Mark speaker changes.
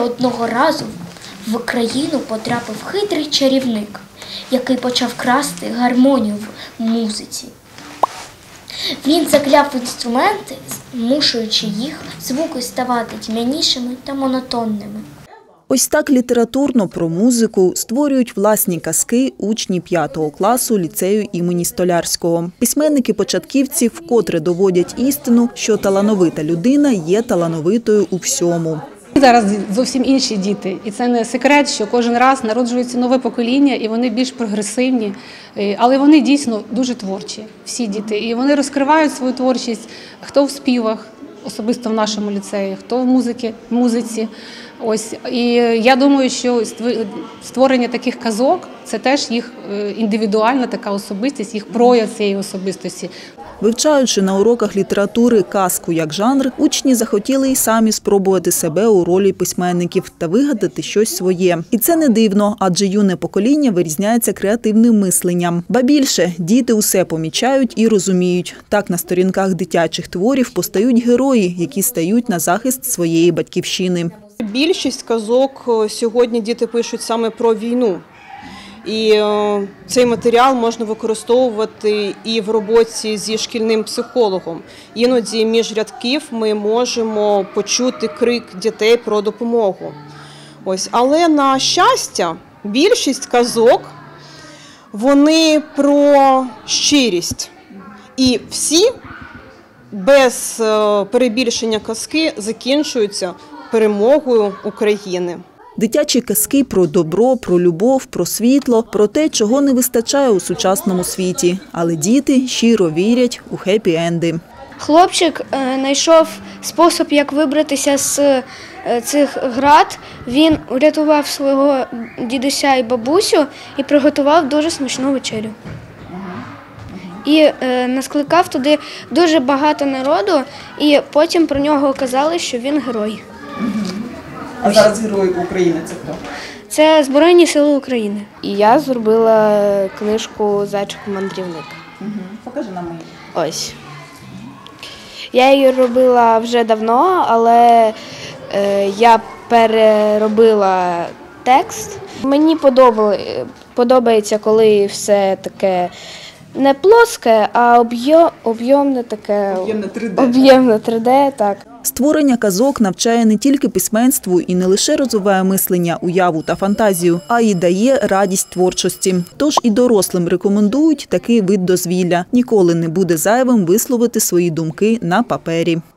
Speaker 1: Одного разу в країну потрапив хитрий чарівник, який почав красти гармонію в музиці. Він закляв інструменти, змушуючи їх звуки ставати тьмянішими та монотонними.
Speaker 2: Ось так літературно про музику створюють власні казки учні 5 класу ліцею імені Столярського. Письменники-початківці вкотре доводять істину, що талановита людина є талановитою у всьому.
Speaker 3: Зараз зовсім інші діти, і це не секрет, що кожен раз народжується нове покоління, і вони більш прогресивні, але вони дійсно дуже творчі, всі діти. І вони розкривають свою творчість, хто в співах, особисто в нашому ліцеї, хто в музиці. Ось. І я думаю, що створення таких казок – це теж їх індивідуальна така особистість, їх прояв цієї особистості.
Speaker 2: Вивчаючи на уроках літератури казку як жанр, учні захотіли й самі спробувати себе у ролі письменників та вигадати щось своє. І це не дивно, адже юне покоління вирізняється креативним мисленням. Ба більше, діти усе помічають і розуміють. Так на сторінках дитячих творів постають герої, які стають на захист своєї батьківщини.
Speaker 4: Більшість казок сьогодні діти пишуть саме про війну. І цей матеріал можна використовувати і в роботі зі шкільним психологом. Іноді між рядків ми можемо почути крик дітей про допомогу. Ось. Але, на щастя, більшість казок, вони про щирість. І всі, без перебільшення казки, закінчуються перемогою України.
Speaker 2: Дитячі казки про добро, про любов, про світло, про те, чого не вистачає у сучасному світі. Але діти щиро вірять у хеппі-енди.
Speaker 5: Хлопчик знайшов спосіб, як вибратися з цих град. Він врятував свого дідуся і бабусю і приготував дуже смачну вечерю. І наскликав туди дуже багато народу, і потім про нього казали, що він герой.
Speaker 2: А зараз герої України – це хто?
Speaker 5: Це Збройні Сили України.
Speaker 6: І я зробила книжку «Зайчик-мандрівник».
Speaker 2: Покажи нам її.
Speaker 6: Ось. Я її робила вже давно, але я переробила текст. Мені подобається, коли все таке не плоске, а об'ємне таке. Об'ємне 3D, так.
Speaker 2: Створення казок навчає не тільки письменству і не лише розвиває мислення, уяву та фантазію, а й дає радість творчості. Тож і дорослим рекомендують такий вид дозвілля. Ніколи не буде зайвим висловити свої думки на папері.